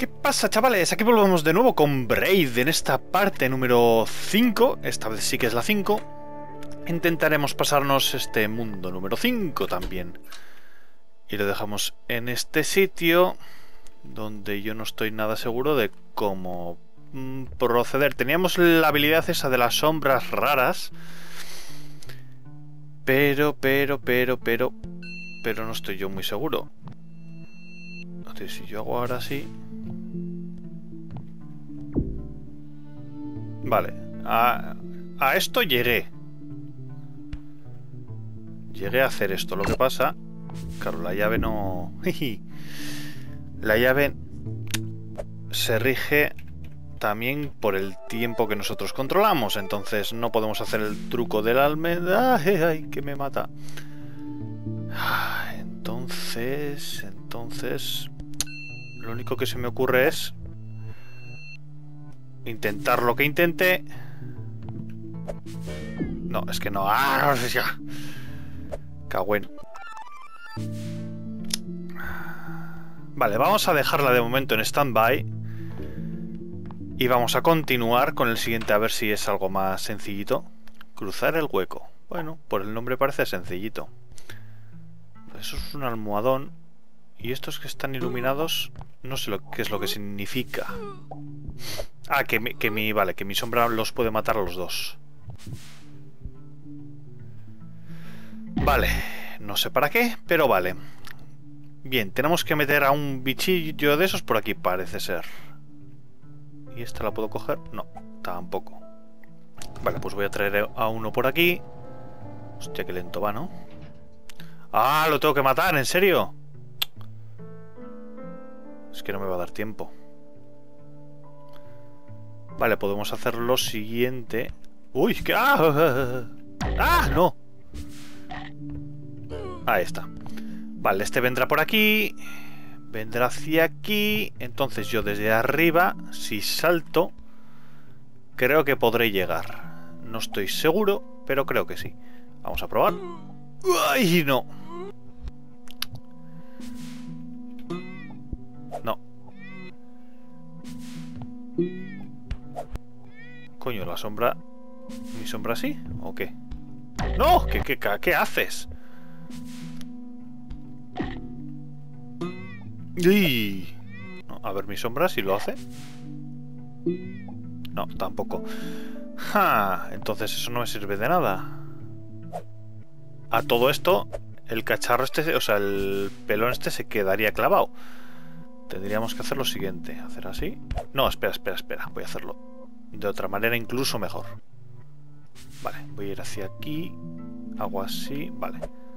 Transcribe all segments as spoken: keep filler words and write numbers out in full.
¿Qué pasa, chavales? Aquí volvemos de nuevo con Braid en esta parte número cinco. Esta vez sí que es la cinco. Intentaremos pasarnos este mundo número cinco también. Y lo dejamos en este sitio donde yo no estoy nada seguro de cómo mm, proceder. Teníamos la habilidad esa de las sombras raras. Pero, pero, pero, pero... Pero no estoy yo muy seguro. Entonces, si yo hago ahora así... Vale, a, a esto llegué. Llegué a hacer esto. Lo que pasa... Claro, la llave no... La llave se rige también por el tiempo que nosotros controlamos. Entonces no podemos hacer el truco del almendra. ¡Ay, ay, que me mata! Entonces... Entonces... Lo único que se me ocurre es... intentar lo que intente. No, es que no. ¡Ah! No sé ya. Cagüen. Vale, vamos a dejarla de momento en stand-by. Y vamos a continuar con el siguiente a ver si es algo más sencillito. Cruzar el hueco. Bueno, por el nombre parece sencillito. Eso es un almohadón. Y estos que están iluminados, no sé lo qué es lo que significa. Ah, que mi, que mi, vale, que mi sombra los puede matar a los dos. Vale, no sé para qué, pero vale. Bien, tenemos que meter a un bichillo de esos por aquí, parece ser. ¿Y esta la puedo coger? No, tampoco. Vale, pues voy a traer a uno por aquí. Hostia, qué lento va, ¿no? ¡Ah, lo tengo que matar! ¿En serio? Es que no me va a dar tiempo. Vale, podemos hacer lo siguiente. ¡Uy! ¿Qué? ¡Ah! ¡Ah! ¡No! Ahí está. Vale, este vendrá por aquí. Vendrá hacia aquí. Entonces yo desde arriba, si salto, creo que podré llegar. No estoy seguro, pero creo que sí. Vamos a probar. ¡Ay, no! No. Coño, la sombra... ¿Mi sombra sí? ¿O qué? ¡No! ¿Qué, qué, qué haces? ¡Uy! No, a ver, mi sombra si lo hace. No, tampoco. ¡Ja! Entonces eso no me sirve de nada. A todo esto, el cacharro este, o sea, el pelón este se quedaría clavado. Tendríamos que hacer lo siguiente. Hacer así. No, espera, espera, espera. Voy a hacerlo de otra manera, incluso mejor. Vale, voy a ir hacia aquí. Hago así. Vale.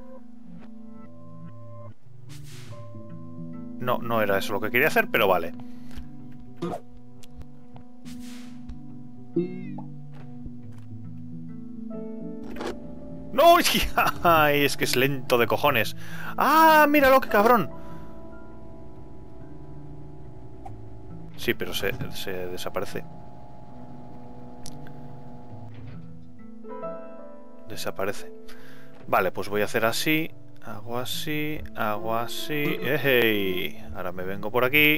No, no era eso lo que quería hacer, pero vale. ¡No! ¡Ay! Es que es lento de cojones. ¡Ah! ¡Míralo, qué cabrón! Sí, pero se, se desaparece. Desaparece. Vale, pues voy a hacer así. Hago así. Hago así. ¡Ey! Ahora me vengo por aquí.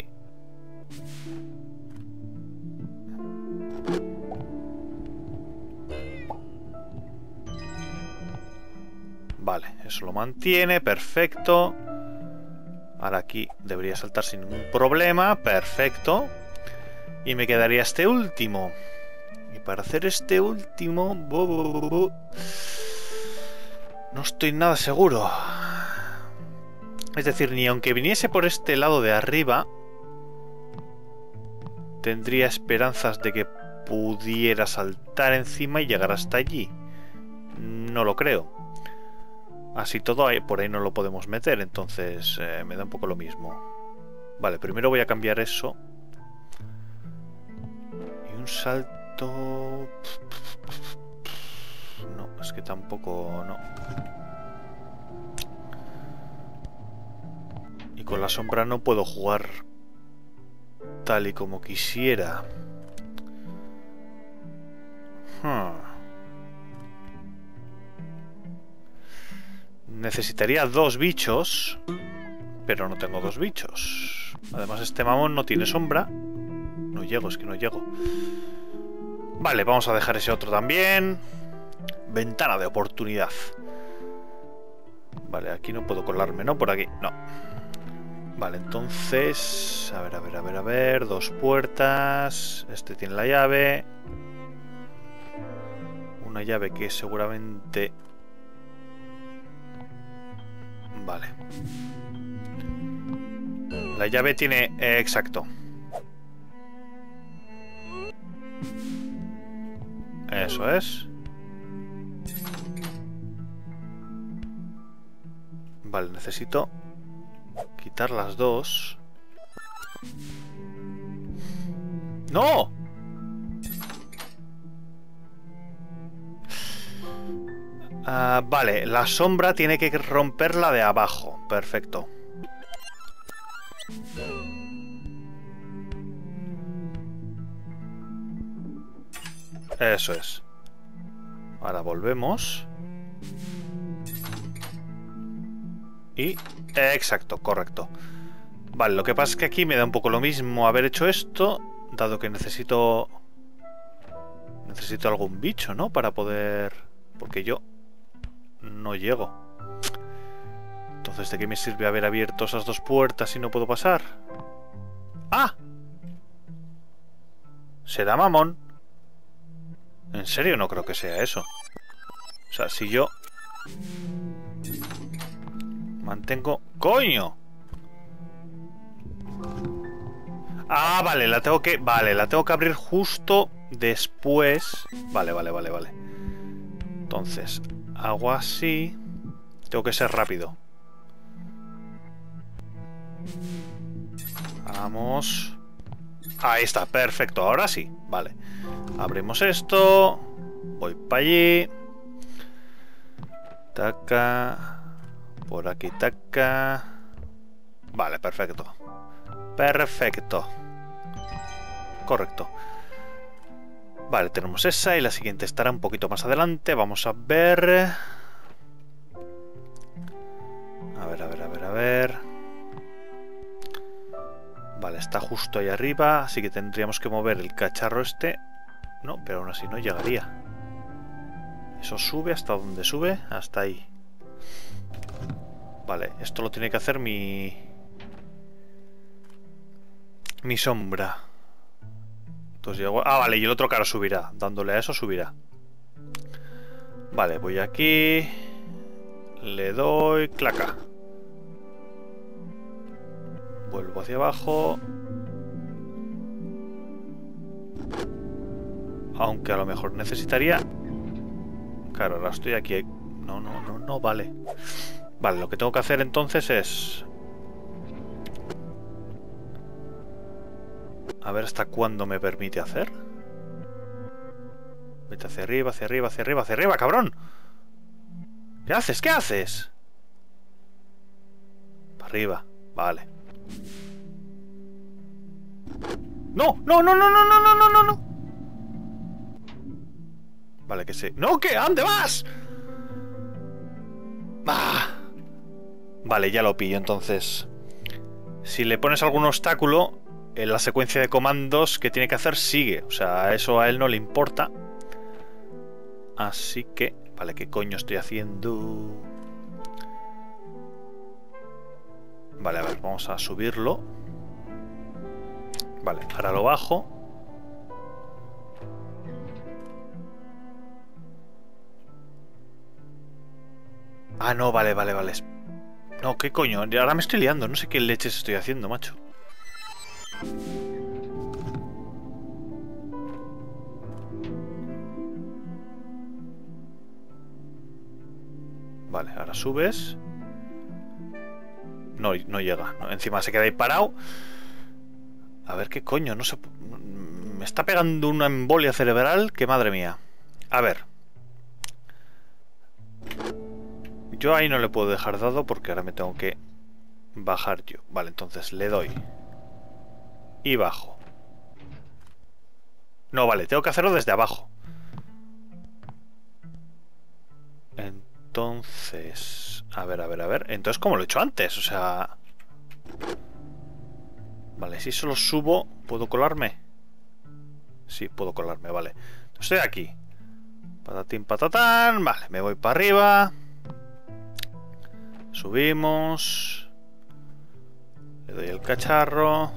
Vale, eso lo mantiene. Perfecto. Ahora aquí debería saltar sin ningún problema. Perfecto. Y me quedaría este último. Y para hacer este último... no estoy nada seguro. Es decir, ni aunque viniese por este lado de arriba, tendría esperanzas de que pudiera saltar encima y llegar hasta allí. No lo creo. Así todo, ahí, por ahí no lo podemos meter, entonces eh, me da un poco lo mismo. Vale, primero voy a cambiar eso. Y un salto... No, es que tampoco... no. Y con la sombra no puedo jugar tal y como quisiera. Hmm. Necesitaría dos bichos pero no tengo dos bichos. Además, este mamón no tiene sombra. No llego, es que no llego. Vale, vamos a dejar ese otro también. Ventana de oportunidad. Vale, aquí no puedo colarme, ¿no? Por aquí, no. Vale, entonces... A ver, a ver, a ver, a ver... Dos puertas... Este tiene la llave... Una llave que seguramente... Vale. La llave tiene... Eh, exacto. Eso es. Vale, necesito... quitar las dos. ¡No! Uh, vale, la sombra tiene que romper la de abajo. Perfecto. Eso es. Ahora volvemos. Y... Exacto, correcto. Vale, lo que pasa es que aquí me da un poco lo mismo haber hecho esto, dado que necesito... Necesito algún bicho, ¿no? Para poder... Porque yo no llego. Entonces, ¿de qué me sirve haber abierto esas dos puertas si no puedo pasar? ¡Ah! ¿Será mamón? En serio no creo que sea eso. O sea, si yo... Mantengo... ¡Coño! Ah, vale, la tengo que... Vale, la tengo que abrir justo después. Vale, vale, vale, vale. Entonces, hago así. Tengo que ser rápido. Vamos. Ahí está, perfecto, ahora sí. Vale. Abrimos esto. Voy para allí. Taca. Por aquí, taca. Vale, perfecto. Perfecto. Correcto. Vale, tenemos esa y la siguiente estará un poquito más adelante. Vamos a ver. A ver, a ver, a ver, a ver. Vale, está justo ahí arriba, así que tendríamos que mover el cacharro este. No, pero aún así no llegaría. Eso sube, ¿hasta dónde sube? Hasta ahí. Vale, esto lo tiene que hacer mi... Mi sombra. Entonces llego... Ah, vale, y el otro cara subirá. Dándole a eso subirá. Vale, voy aquí. Le doy... Claca. Vuelvo hacia abajo. Aunque a lo mejor necesitaría... Claro, ahora estoy aquí. No, no, no, no, vale. Vale, lo que tengo que hacer entonces es... A ver hasta cuándo me permite hacer. Vete hacia arriba, hacia arriba, hacia arriba, hacia arriba, cabrón. ¿Qué haces? ¿Qué haces? Para arriba, vale. No, no, no, no, no, no, no, no, no, no. Vale, que sí. ¡No, que! ¿A dónde vas? ¡Ah! Vale, ya lo pillo, entonces. Si le pones algún obstáculo, en la secuencia de comandos que tiene que hacer sigue. O sea, eso a él no le importa. Así que... Vale, ¿qué coño estoy haciendo? Vale, a ver, vamos a subirlo. Vale, ahora lo bajo. Ah, no, vale, vale, vale. No, ¿qué coño? Ahora me estoy liando. No sé qué leches estoy haciendo, macho. Vale, ahora subes. No, no llega. No, encima se queda ahí parado. A ver qué coño, no sé. Me está pegando una embolia cerebral que madre mía. A ver. Yo ahí no le puedo dejar dado porque ahora me tengo que bajar yo. Vale, entonces le doy. Y bajo. No, vale, tengo que hacerlo desde abajo. Entonces... A ver, a ver, a ver. Entonces, ¿cómo lo he hecho antes? O sea... Vale, si solo subo, ¿puedo colarme? Sí, puedo colarme, vale. Estoy aquí. Patatín, patatán. Vale, me voy para arriba. Subimos. Le doy el cacharro.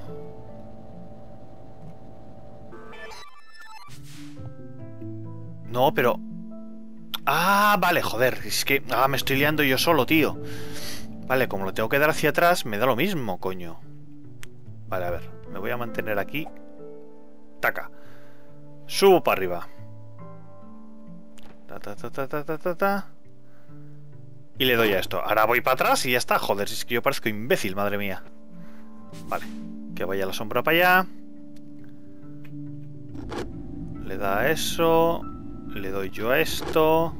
No, pero... Ah, vale, joder. Es que ah, me estoy liando yo solo, tío. Vale, como lo tengo que dar hacia atrás, me da lo mismo, coño. Vale, a ver. Me voy a mantener aquí. Taca. Subo para arriba. Ta, ta, ta, ta, ta, ta, ta, ta. Y le doy a esto. Ahora voy para atrás y ya está. Joder, es que yo parezco imbécil, madre mía. Vale. Que vaya la sombra para allá. Le da a eso. Le doy yo a esto.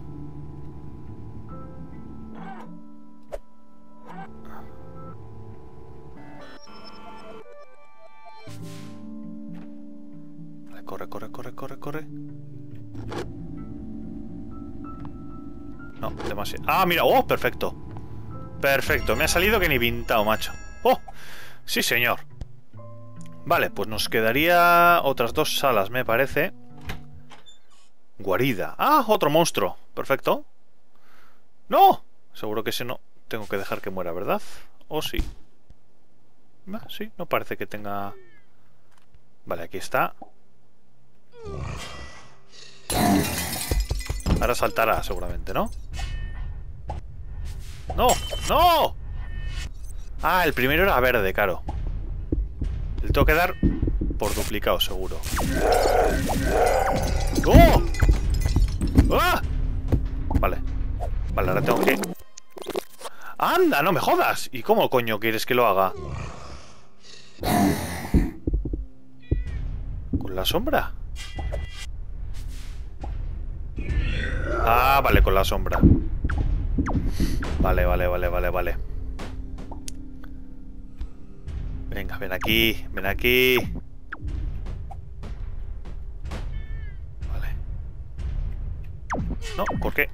Vale, corre, corre, corre, corre, corre. No, demasiado. Ah, mira, oh, perfecto. Perfecto, me ha salido que ni pintado, macho. Oh, sí, señor. Vale, pues nos quedaría otras dos salas, me parece. Guarida. Ah, otro monstruo. Perfecto. ¡No! Seguro que ese no tengo que dejar que muera, ¿verdad? ¿O sí? Ah, sí, no parece que tenga... Vale, aquí está. Ahora saltará seguramente, ¿no? ¡No! ¡No! Ah, el primero era verde, claro. Le tengo que dar por duplicado, seguro. ¡Oh! ¡Ah! Vale. Vale, ahora tengo que... ¡Anda! ¡No me jodas! ¿Y cómo coño quieres que lo haga? ¿Con la sombra? Ah, vale, con la sombra. Vale, vale, vale, vale, vale. Venga, ven aquí, ven aquí. Vale. No, ¿por qué?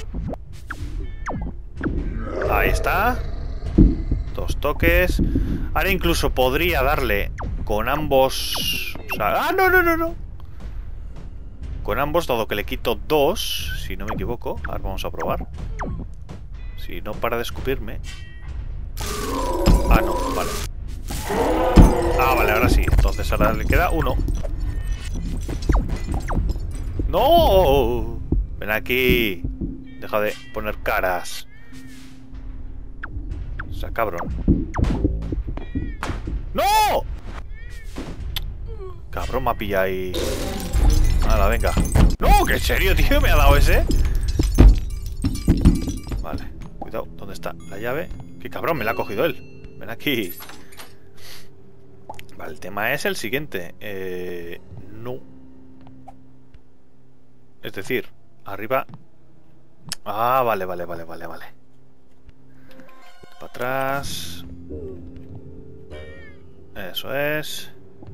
Ahí está. Dos toques. Ahora incluso podría darle con ambos... O sea... ¡Ah, no, no, no, no! Con ambos, dado que le quito dos, si no me equivoco. A ver, vamos a probar. Si no para de escupirme. Ah, no, vale. Ah, vale, ahora sí. Entonces ahora le queda uno. ¡No! Ven aquí. Deja de poner caras. O sea, cabrón. ¡No! Cabrón, me ha pillado ahí. Hala, venga. ¡No! ¿Que en serio, tío? ¿Me ha dado ese? Vale. Cuidado. ¿Dónde está la llave? ¡Qué cabrón! Me la ha cogido él. Ven aquí. Vale, el tema es el siguiente. Eh... No. Es decir, arriba... Ah, vale, vale, vale, vale, vale. Para atrás. Eso es.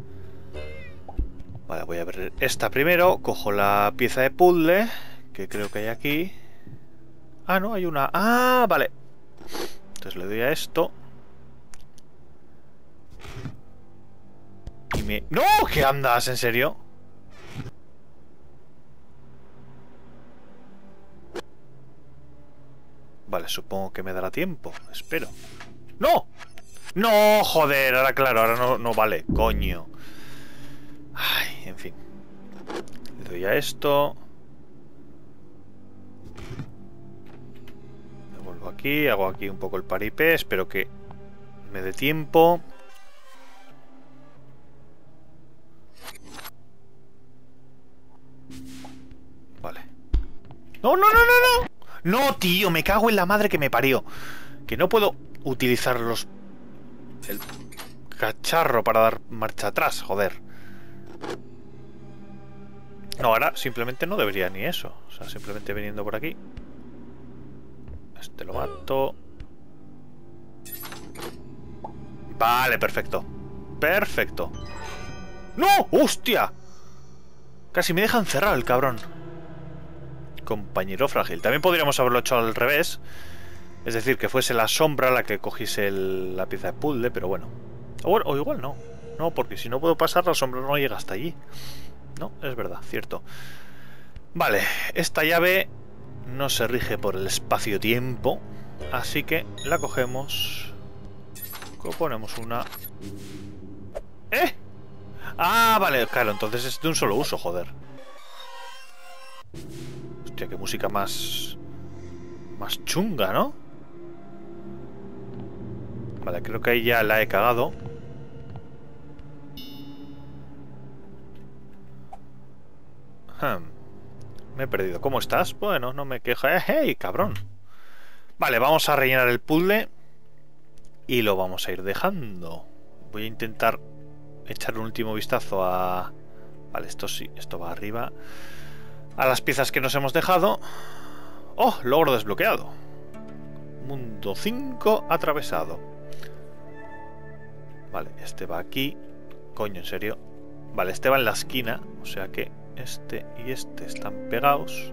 Vale, voy a ver esta primero. Cojo la pieza de puzzle que creo que hay aquí. Ah, no, hay una... Ah, vale. Entonces le doy a esto. Y me... ¡No! ¿Qué andas? ¿En serio? Vale, supongo que me dará tiempo. Espero. ¡No! ¡No! Joder, ahora claro, ahora no, no vale. Coño. Ay, en fin. Le doy a esto. Me vuelvo aquí, hago aquí un poco el paripé. Espero que me dé tiempo. Vale. ¡No, no, no, no, no! ¡No, tío! Me cago en la madre que me parió. Que no puedo utilizar los... el cacharro para dar marcha atrás, joder. No, ahora simplemente no debería ni eso. O sea, simplemente viniendo por aquí. Este lo mato. Vale, perfecto. Perfecto. ¡No! ¡Hostia! Casi me deja encerrado el cabrón. Compañero frágil. También podríamos haberlo hecho al revés. Es decir, que fuese la sombra la que cogiese el, la pieza de puzzle, pero bueno. O, bueno. o igual no. No, porque si no puedo pasar, la sombra no llega hasta allí. No, es verdad, cierto. Vale, esta llave no se rige por el espacio-tiempo, así que la cogemos. Ponemos una... ¿Eh? Ah, vale, claro, entonces es de un solo uso, joder. Hostia, qué música más... más chunga, ¿no? Vale, creo que ahí ya la he cagado. Hmm. Me he perdido. ¿Cómo estás? Bueno, no me quejo. ¡Eh, hey, cabrón! Vale, vamos a rellenar el puzzle y lo vamos a ir dejando. Voy a intentar echar un último vistazo a... Vale, esto sí, esto va arriba. A las piezas que nos hemos dejado. ¡Oh! Logro desbloqueado. Mundo cinco atravesado. Vale, este va aquí. Coño, en serio. Vale, este va en la esquina. O sea que este y este están pegados.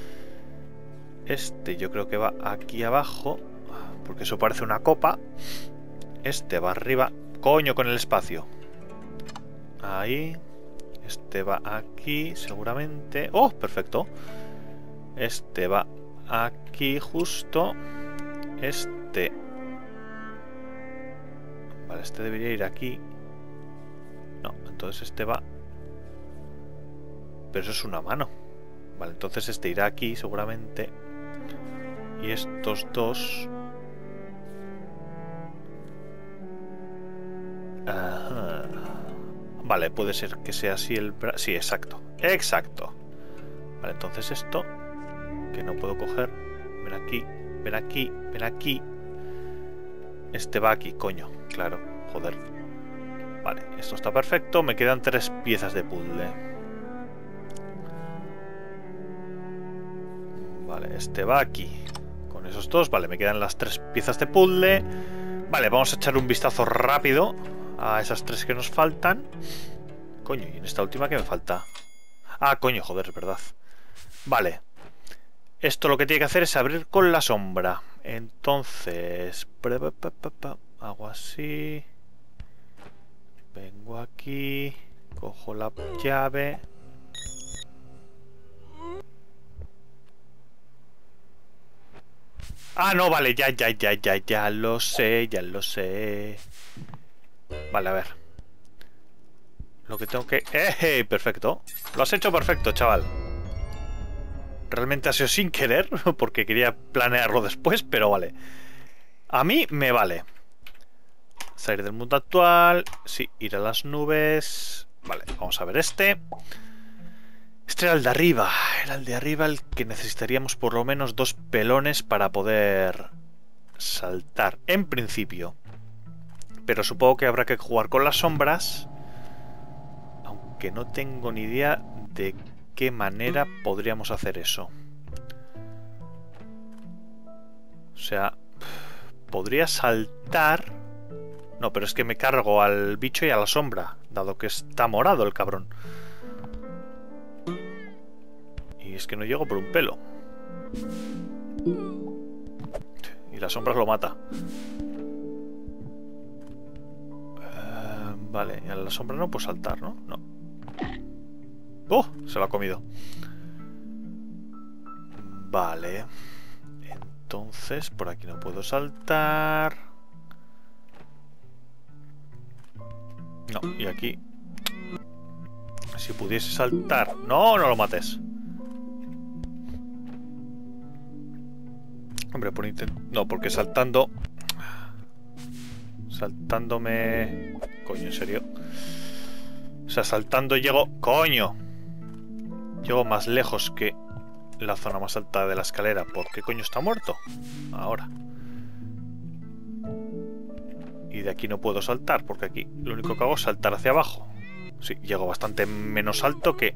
Este yo creo que va aquí abajo, porque eso parece una copa. Este va arriba. Coño, con el espacio. Ahí. Este va aquí, seguramente. ¡Oh! Perfecto. Este va aquí justo. Este... Vale, este debería ir aquí. No, entonces este va... Pero eso es una mano. Vale, entonces este irá aquí seguramente. Y estos dos... Ajá. Vale, puede ser que sea así el... Sí, exacto. Exacto. Vale, entonces esto... Que no puedo coger. Ven aquí, ven aquí, ven aquí. Este va aquí, coño. Claro, joder. Vale, esto está perfecto. Me quedan tres piezas de puzzle. Vale, este va aquí. Con esos dos, vale, me quedan las tres piezas de puzzle. Vale, vamos a echar un vistazo rápido a esas tres que nos faltan. Coño, y en esta última que me falta. Ah, coño, joder, es verdad. Vale. Esto lo que tiene que hacer es abrir con la sombra. Entonces... Hago así. Vengo aquí. Cojo la llave. Ah, no, vale, ya, ya, ya, ya, ya lo sé, ya lo sé. Vale, a ver. Lo que tengo que... ¡Eh! Perfecto. Lo has hecho perfecto, chaval. Realmente ha sido sin querer, porque quería planearlo después, pero vale. A mí me vale. Salir del mundo actual. Sí, ir a las nubes. Vale, vamos a ver este. Este era el de arriba. Era el de arriba el que necesitaríamos por lo menos dos pelones para poder saltar. En principio. Pero supongo que habrá que jugar con las sombras. Aunque no tengo ni idea de qué manera podríamos hacer eso. O sea, podría saltar. No, pero es que me cargo al bicho y a la sombra, dado que está morado el cabrón. Y es que no llego por un pelo. Y la sombra lo mata. Uh, vale, y a la sombra no puedo saltar, ¿no? No. ¡Oh! Se lo ha comido. Vale. Entonces, por aquí no puedo saltar. No, y aquí... Si pudiese saltar... ¡No, no lo mates! Hombre, por intent... No, porque saltando... Saltándome... Coño, ¿en serio? O sea, saltando llego... ¡Coño! Llego más lejos que la zona más alta de la escalera. ¿Por qué coño está muerto? Ahora. Y de aquí no puedo saltar, porque aquí lo único que hago es saltar hacia abajo. Sí, llego bastante menos alto que...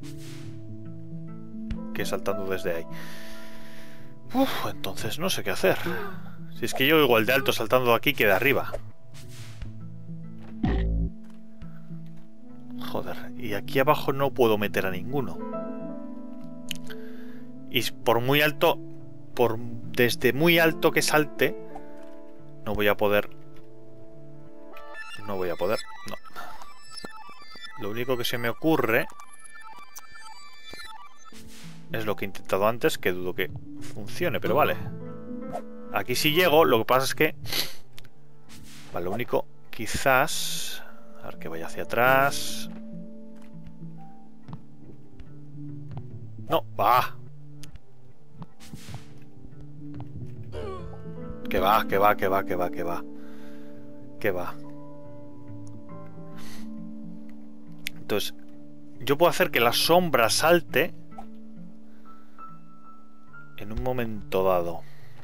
Que saltando desde ahí. Uf, entonces no sé qué hacer. Si es que yo igual de alto saltando de aquí que de arriba. Joder, y aquí abajo no puedo meter a ninguno. Y por muy alto, por desde muy alto que salte, No voy a poder... No voy a poder... No. Lo único que se me ocurre... es lo que he intentado antes, que dudo que funcione, pero vale. Aquí sí llego, lo que pasa es que... Vale, lo único, quizás... A ver, que vaya hacia atrás... No, va. Que va, que va, que va, que va, que va. Que va. Entonces, yo puedo hacer que la sombra salte en un momento dado.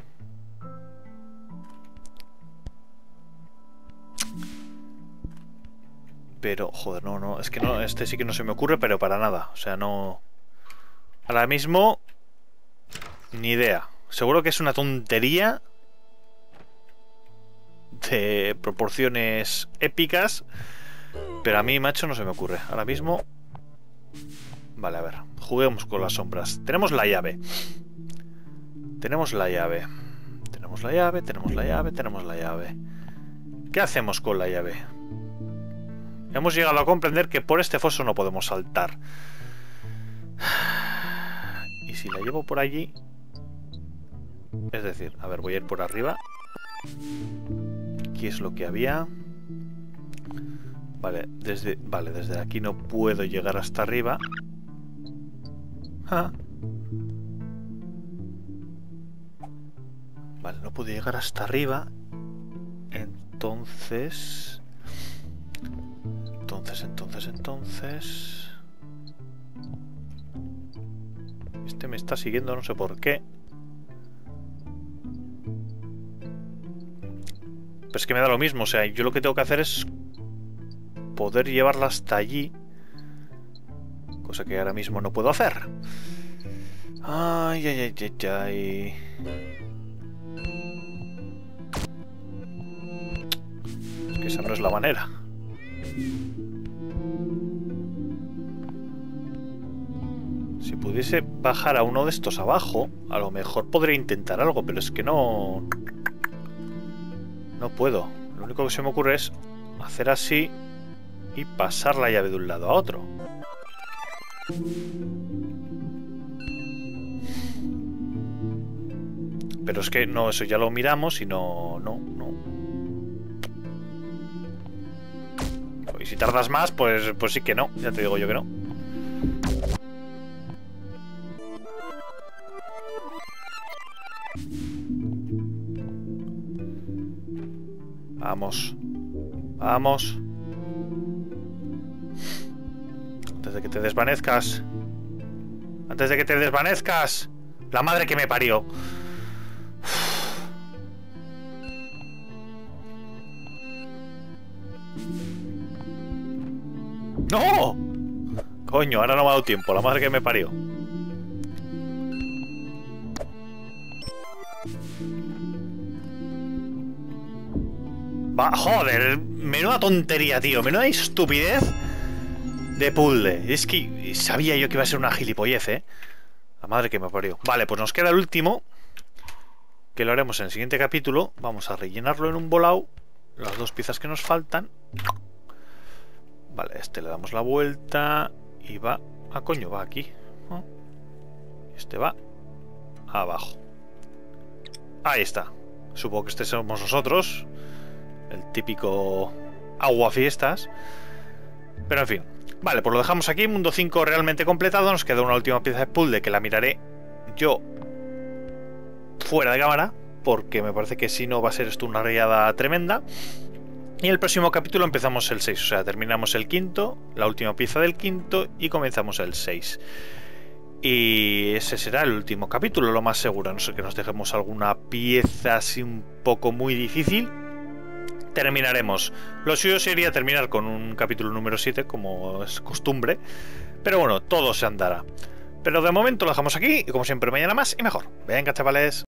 Pero, joder, no, no, es que no, este sí que no se me ocurre, pero para nada. O sea, no... Ahora mismo, ni idea. Seguro que es una tontería de proporciones épicas, pero a mí, macho, no se me ocurre. Ahora mismo... Vale, a ver, juguemos con las sombras. Tenemos la llave. Tenemos la llave. Tenemos la llave, tenemos la llave, tenemos la llave. ¿Qué hacemos con la llave? Hemos llegado a comprender que por este foso no podemos saltar. Y si la llevo por allí... Es decir, a ver, voy a ir por arriba. Aquí es lo que había. Vale, desde, vale, desde aquí no puedo llegar hasta arriba. Ah. Vale, no puedo llegar hasta arriba. Entonces... Entonces, entonces, entonces... Este me está siguiendo, no sé por qué. Pero es que me da lo mismo, o sea, yo lo que tengo que hacer es poder llevarla hasta allí. Cosa que ahora mismo no puedo hacer. Ay, ay, ay, ay, ay. Es que esa no es la manera. Si pudiese bajar a uno de estos abajo, a lo mejor podría intentar algo, pero es que no... No puedo. Lo único que se me ocurre es hacer así y pasar la llave de un lado a otro. Pero es que no, eso ya lo miramos y no... No, no. Y si tardas más, pues, pues sí que no. Ya te digo yo que no. Vamos. Vamos. Antes de que te desvanezcas. Antes de que te desvanezcas. La madre que me parió. ¡No! Coño, ahora no me ha dado tiempo. La madre que me parió. Va, joder, menuda tontería, tío. Menuda estupidez de puzzle. Es que sabía yo que iba a ser una gilipollez, ¿eh? La madre que me parió. Vale, pues nos queda el último, que lo haremos en el siguiente capítulo. Vamos a rellenarlo en un bolao. Las dos piezas que nos faltan. Vale, este le damos la vuelta y va... Ah, coño, va aquí. Este va abajo. Ahí está. Supongo que este somos nosotros. El típico aguafiestas. Pero en fin. Vale, pues lo dejamos aquí. Mundo cinco realmente completado. Nos queda una última pieza de puzzle que la miraré yo fuera de cámara, porque me parece que si no va a ser esto una riada tremenda. Y en el próximo capítulo empezamos el seis. O sea, terminamos el quinto, la última pieza del quinto, y comenzamos el seis. Y ese será el último capítulo, lo más seguro. No sé, que nos dejemos alguna pieza así un poco muy difícil. Terminaremos. Lo suyo sería terminar con un capítulo número siete, como es costumbre. Pero bueno, todo se andará. Pero de momento lo dejamos aquí y como siempre mañana más y mejor. Venga, chavales.